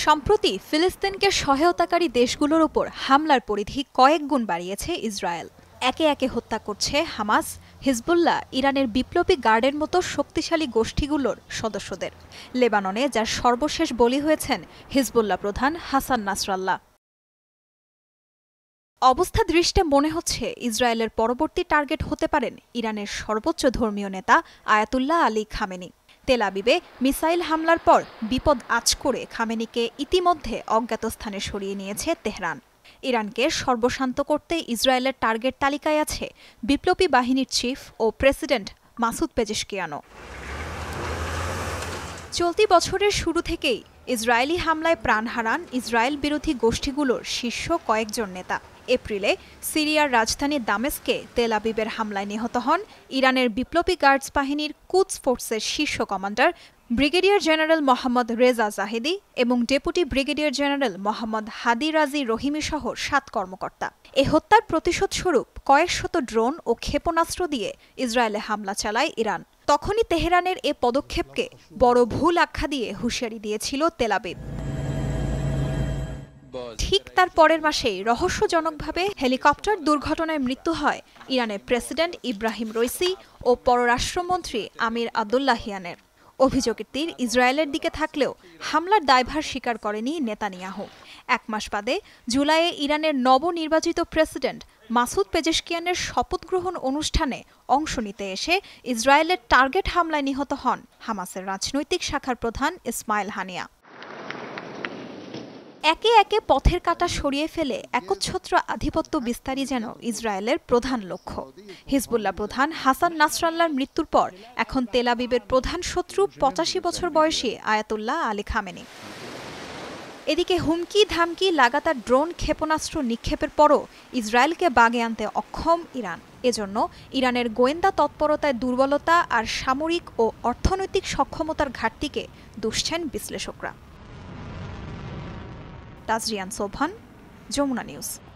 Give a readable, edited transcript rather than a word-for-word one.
সম্প্রতি ফিলিস্তিনকে সহায়তাকারী দেশগুলোর উপর হামলার পরিধি কয়েক গুণ বাড়িয়েছে ইসরায়েল। একে একে হত্যা করছে হামাস, হিজবুল্লাহ, ইরানের বিপ্লবী গার্ডের মতো শক্তিশালী গোষ্ঠীগুলোর সদস্যদের। লেবাননে যার সর্বশেষ বলি হয়েছেন হিজবুল্লাহ প্রধান হাসান নাসরাল্লাহ। অবস্থা দৃষ্টে মনে হচ্ছে ইসরায়েলের পরবর্তী টার্গেট হতে পারেন ইরানের সর্বোচ্চ ধর্মীয় নেতা আয়াতুল্লাহ আলী খামেনি। তেল আবিবে মিসাইল হামলার পর বিপদ আঁচ করে খামেনিকে ইতিমধ্যে অজ্ঞাত স্থানে সরিয়ে নিয়েছে তেহরান। ইরানকে সর্বশান্ত করতে ইসরায়েলের টার্গেট তালিকায় আছে বিপ্লবী বাহিনীর চিফ ও প্রেসিডেন্ট মাসুদ পেজেশকিয়ানও। চলতি বছরের শুরু থেকেই ইসরায়েলি হামলায় প্রাণ হারান ইসরায়েল বিরোধী গোষ্ঠীগুলোর শীর্ষ কয়েকজন নেতা। এপ্রিলে সিরিয়ার রাজধানী দামেস্কে তেল আবিবের হামলায় নিহত হন ইরানের বিপ্লবী গার্ডস বাহিনীর কুদস ফোর্সের শীর্ষ commander brigadier general Mohammad Reza Zahedi এবং deputy brigadier general Mohammad Hadi Haji Rahimi সহ ৭ কর্মকর্তা। এ হত্যার প্রতিশোধস্বরূপ কয়েকশত ড্রোন ও ক্ষেপণাস্ত্র দিয়ে ইসরায়েলে হামলা চালায় ইরান। তখনই তেহরানের এ পদক্ষেপকে বড় ভুল আখ্যা দিয়ে হুঁশিয়ারি দিয়েছিল তেল আবিব। ঠিক তার পরের মাসেই রহস্যজনকভাবে হেলিকপ্টার দুর্ঘটনায় মৃত্যু হয় ইরানের প্রেসিডেন্ট ইব্রাহিম রইসি ও পররাষ্ট্রমন্ত্রী আমির আবদুল্লাহিয়ানের। অভিযোগের তীর ইসরায়েলের দিকে থাকলেও হামলার দায়ভার স্বীকার করেনি নেতানিয়াহু। ১ মাস বাদে জুলাইয়ে ইরানের নবনির্বাচিত প্রেসিডেন্ট মাসুদ পেজেশকিয়ানের শপথ গ্রহণ অনুষ্ঠানে অংশ নিতে এসে ইসরায়েলের টার্গেট হামলায় নিহত হন হামাসের রাজনৈতিক শাখার প্রধান ইসমাইল হানিয়া। একে একে পথের কাঁটা সরিয়ে ফেলে একচ্ছত্র আধিপত্য বিস্তারই যেন ইসরায়েলের প্রধান লক্ষ্য। হিজবুল্লাহ প্রধান হাসান নাসরাল্লাহর মৃত্যুর পর এখন তেল আবিবের প্রধান শত্রু ৮৫ বছর বয়সী আয়াতুল্লাহ আলী খামেনি। এদিকে হুমকি ধামকি লাগাতার ড্রোন ক্ষেপণাস্ত্র নিক্ষেপের পরও ইসরায়েলকে বাগে আনতে অক্ষম ইরান। এজন্য ইরানের গোয়েন্দা তৎপরতায় দুর্বলতা আর সামরিক ও অর্থনৈতিক সক্ষমতার ঘাটতিকে দুষছেন বিশ্লেষকরা। তাজরিয়ান সোবহান, যমুনা নিউজ।